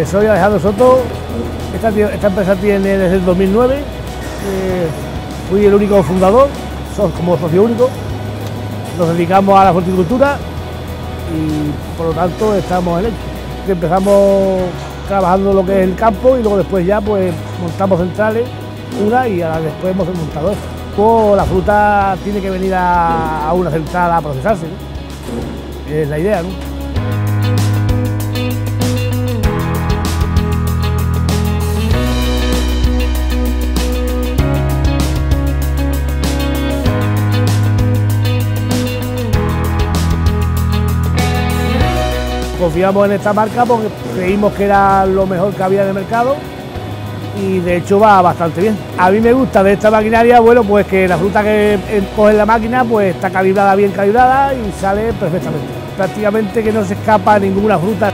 Soy Alejandro Soto, esta empresa tiene desde el 2009, fui el único fundador, como socio único, nos dedicamos a la horticultura y por lo tanto estamos en ello. Empezamos trabajando lo que es el campo y luego después ya pues montamos centrales, una y después hemos montado esto. Pues la fruta tiene que venir a una central a procesarse, ¿no? Es la idea, ¿no? Confiamos en esta marca porque creímos que era lo mejor que había en el mercado y de hecho va bastante bien. A mí me gusta de esta maquinaria, bueno, pues que la fruta que coge la máquina pues está calibrada, bien calibrada y sale perfectamente. Prácticamente que no se escapa ninguna fruta.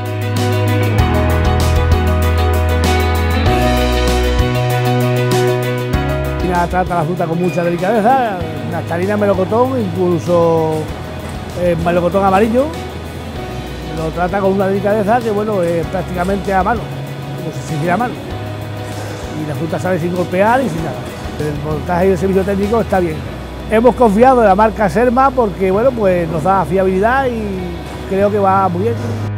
Trata la fruta con mucha delicadeza, nectarina, melocotón, incluso melocotón amarillo. Lo trata con una delicadeza que, bueno, es prácticamente a mano, como si se hiciera a mano. Y la fruta sale sin golpear y sin nada. El montaje y el servicio técnico está bien. Hemos confiado en la marca Serma porque, bueno, pues nos da fiabilidad y creo que va muy bien.